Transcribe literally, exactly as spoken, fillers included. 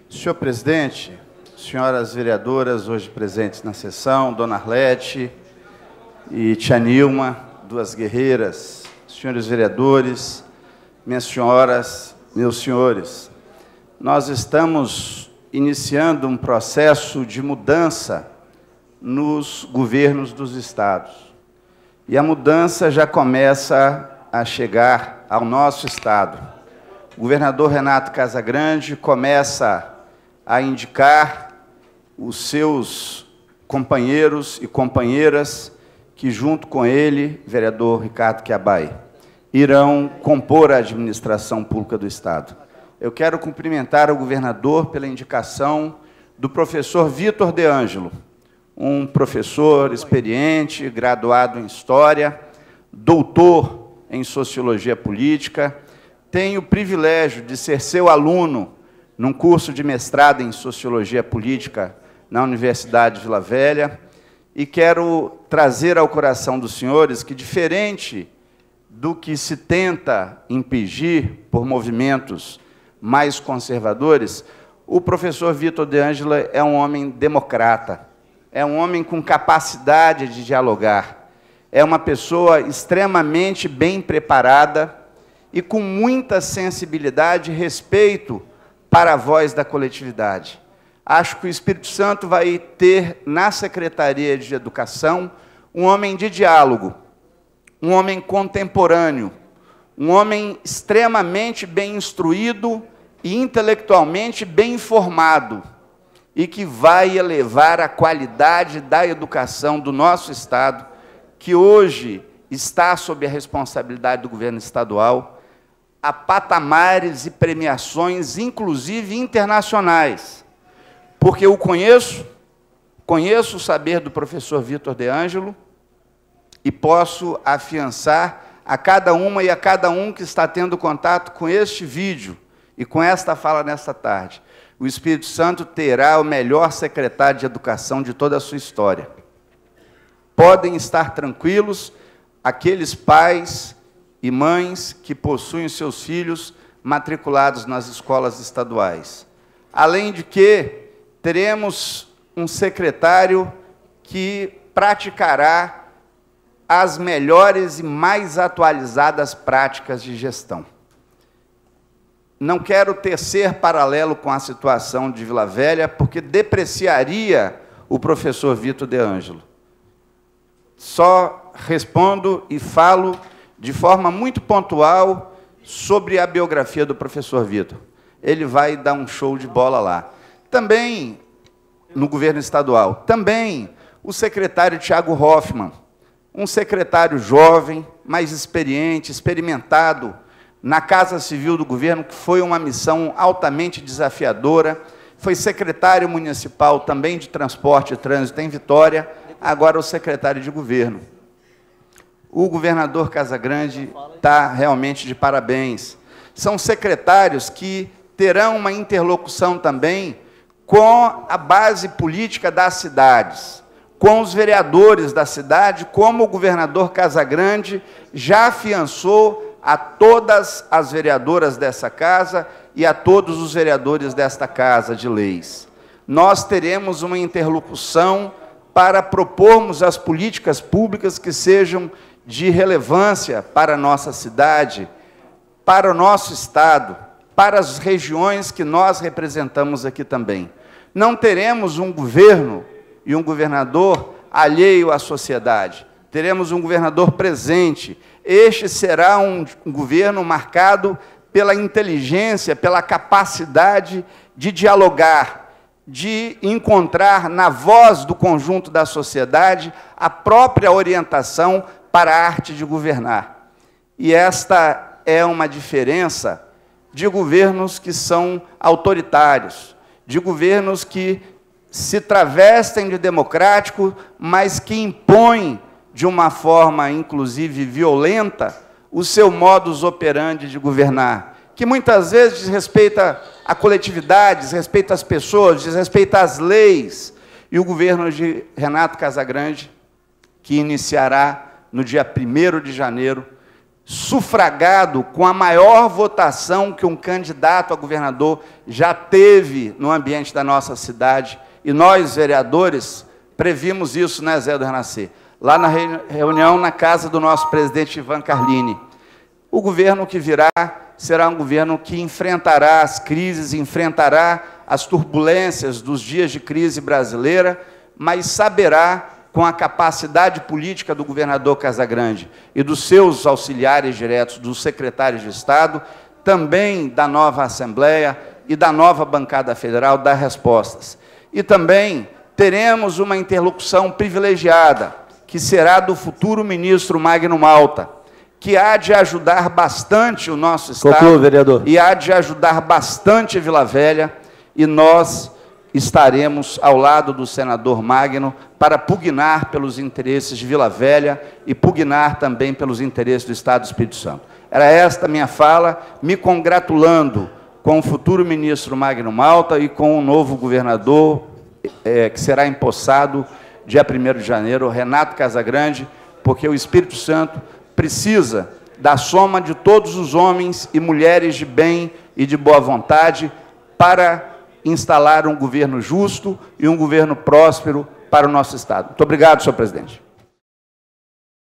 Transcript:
Senhor presidente, senhoras vereadoras hoje presentes na sessão, dona Arlete e tia Nilma, duas guerreiras, senhores vereadores, minhas senhoras, meus senhores, nós estamos iniciando um processo de mudança nos governos dos estados. E a mudança já começa a chegar ao nosso estado. O governador Renato Casagrande começa a indicar os seus companheiros e companheiras que, junto com ele, vereador Ricardo Quiabai, irão compor a administração pública do estado. Eu quero cumprimentar o governador pela indicação do professor Vitor De Ângelo, um professor experiente, graduado em História, doutor em Sociologia Política. Tenho o privilégio de ser seu aluno num curso de mestrado em Sociologia Política na Universidade de Vila Velha, e quero trazer ao coração dos senhores que, diferente do que se tenta impingir por movimentos mais conservadores, o professor Vitor De Ângelo é um homem democrata, é um homem com capacidade de dialogar, é uma pessoa extremamente bem preparada e com muita sensibilidade e respeito para a voz da coletividade. Acho que o Espírito Santo vai ter na Secretaria de Educação um homem de diálogo, um homem contemporâneo, um homem extremamente bem instruído e intelectualmente bem informado, e que vai elevar a qualidade da educação do nosso estado, que hoje está sob a responsabilidade do governo estadual, a patamares e premiações, inclusive internacionais, porque eu conheço, conheço o saber do professor Vitor De Ângelo e posso afiançar a cada uma e a cada um que está tendo contato com este vídeo e com esta fala nesta tarde. O Espírito Santo terá o melhor secretário de Educação de toda a sua história. Podem estar tranquilos aqueles pais e mães que possuem seus filhos matriculados nas escolas estaduais. Além de que teremos um secretário que praticará as melhores e mais atualizadas práticas de gestão. Não quero tecer paralelo com a situação de Vila Velha, porque depreciaria o professor Vitor De Ângelo. Só respondo e falo de forma muito pontual sobre a biografia do professor Vitor. Ele vai dar um show de bola lá. Também, no governo estadual, também o secretário Tiago Hoffmann, um secretário jovem, mais experiente, experimentado, na Casa Civil do Governo, que foi uma missão altamente desafiadora, foi secretário municipal também de Transporte e Trânsito em Vitória, agora o secretário de Governo. O governador Casagrande está realmente de parabéns. São secretários que terão uma interlocução também com a base política das cidades, com os vereadores da cidade, como o governador Casagrande já afiançou a todas as vereadoras dessa casa e a todos os vereadores desta Casa de Leis. Nós teremos uma interlocução para propormos as políticas públicas que sejam de relevância para a nossa cidade, para o nosso estado, para as regiões que nós representamos aqui também. Não teremos um governo e um governador alheio à sociedade. Teremos um governador presente. Este será um governo marcado pela inteligência, pela capacidade de dialogar, de encontrar na voz do conjunto da sociedade a própria orientação para a arte de governar. E esta é uma diferença de governos que são autoritários, de governos que se travestem de democrático, mas que impõem de uma forma, inclusive, violenta, o seu modus operandi de governar, que muitas vezes desrespeita a coletividade, desrespeita as pessoas, desrespeita as leis. E o governo de Renato Casagrande, que iniciará no dia primeiro de janeiro, sufragado com a maior votação que um candidato a governador já teve no ambiente da nossa cidade. E nós, vereadores, previmos isso, né, Zé do Renascer? Lá na reunião na casa do nosso presidente Ivan Carlini. O governo que virá será um governo que enfrentará as crises, enfrentará as turbulências dos dias de crise brasileira, mas saberá, com a capacidade política do governador Casagrande e dos seus auxiliares diretos, dos secretários de Estado, também da nova Assembleia e da nova bancada federal, dar respostas. E também teremos uma interlocução privilegiada, que será do futuro ministro Magno Malta, que há de ajudar bastante o nosso Estado. Conclua, vereador. E há de ajudar bastante Vila Velha, e nós estaremos ao lado do senador Magno para pugnar pelos interesses de Vila Velha e pugnar também pelos interesses do Estado do Espírito Santo. Era esta a minha fala, me congratulando com o futuro ministro Magno Malta e com o novo governador, é, que será empossado dia primeiro de janeiro, Renato Casagrande, porque o Espírito Santo precisa da soma de todos os homens e mulheres de bem e de boa vontade para instalar um governo justo e um governo próspero para o nosso Estado. Muito obrigado, senhor presidente.